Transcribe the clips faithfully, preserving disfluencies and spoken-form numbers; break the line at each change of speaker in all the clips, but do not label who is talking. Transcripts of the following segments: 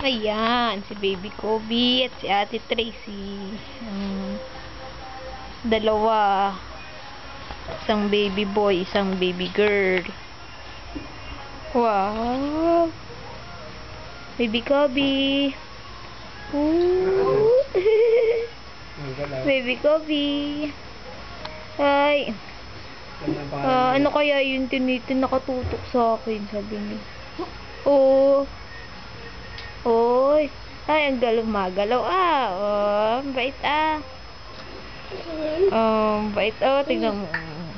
Ayan, si Baby Kobe at si Ate Tracy. Um, dalawa. Isang baby boy, isang baby girl. Wow. Baby Kobe. Ooh. Baby Kobe. Ay. Uh, ano kaya yun tinitin nakatutok sa akin, sabi niya. Oo. Oy. Ay, ang galaw magalaw ah. Oh, bait ah. Oh, bait oh, tingnan mo.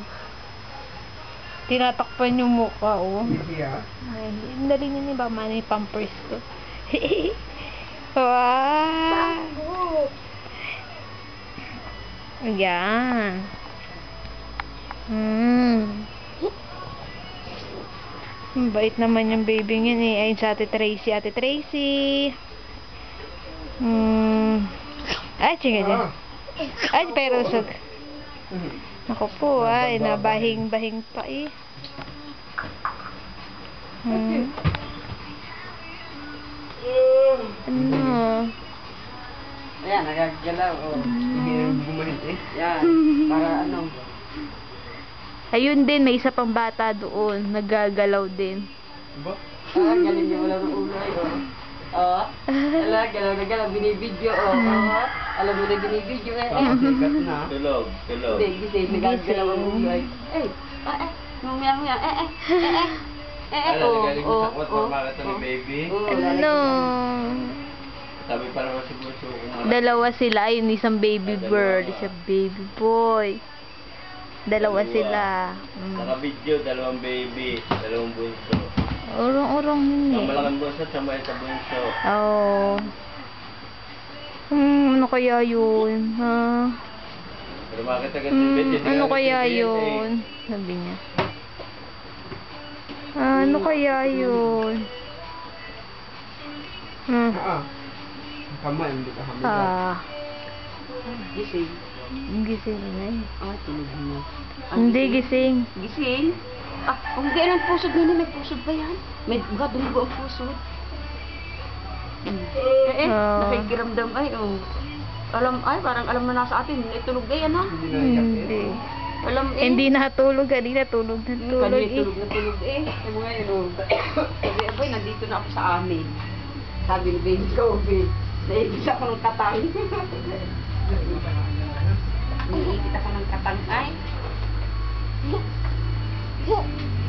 Tinatakpan yung mukha oh. Ay, dali niya ni ba man yung pampers ko. Wow. Ayan. Hmm. Bait naman yung baby niya eh. Ayun sa Ate Tracy. Ate Tracy. Hmm. Ay, sige dyan. Ay, pero sa... Ako po, ay, nabahing-bahing pa eh. Hmm. Ano?
Ayan, nagagalaw. Oh. Hindi na bumalik eh. Yan, para ano.
Ayun din, may isa pang bata doon. Nagagalaw din.
Ba? Ah, galing niya wala ng ulo ay. Oh. Oo. Ala, galaw na galaw. Binibidyo. Oh. Oo. Alam mo na binibidyo eh. Eh.
Sikat na. Tulog, tulog.
Hindi, gising. Nagagalaw ang ulo ay. Eh, ah, eh. Ngumiyang ngumiyang. Eh, eh. Eh, eh. Eh, eh.
Ala,
Oh,
nagaling
oh,
sa kwat
oh,
pamakato ni
oh.
baby.
Oh,
Ano?
Sabi pa naman si Bunso kung malaki.
Dalawa sila. Ayun, isang baby
Ah,
bird.
dalawa.
Isang baby boy. Dalawa sila. Mm.
Naka-video, dalawang baby, dalawang bunso.
Urong-urong yun
Ang
eh.
malaking bunso at ang maliit na bunso.
Oo. Hmm, ano kaya yun? Ha?
Pero makita ka si
Hmm,
Betty, hindi
ano
ka
kaya
nagtitiis, eh.
yun? Sabi niya. Ah, ano kaya yun? Hmm.
Ah, kamay, hindi ka hamil.
Ah,
Gising.
gising na eh.
Ah, tulog mo. Ah,
Hindi
gising.
gising.
Gising? Ah, kung di ang pusod nila, may pusod ba yan? May gadunggo ang pusod. Hmm. Eh, eh,
Ah.
nakikiramdam ay, oh. Alam, ay, parang alam na nasa atin, eh, tulog na yan, ha?
Hindi.
Alam, eh.
Hindi natulog. Kanina tulog na
Hmm,
tulog
kanina
eh.
tulog na tulog, eh. Sabi nga yun, oh. Sabi, abay, nandito na ako sa amin. Sabi ni Baby Kobe, naigit ako ng katang. Naigit ako ng katang, ay.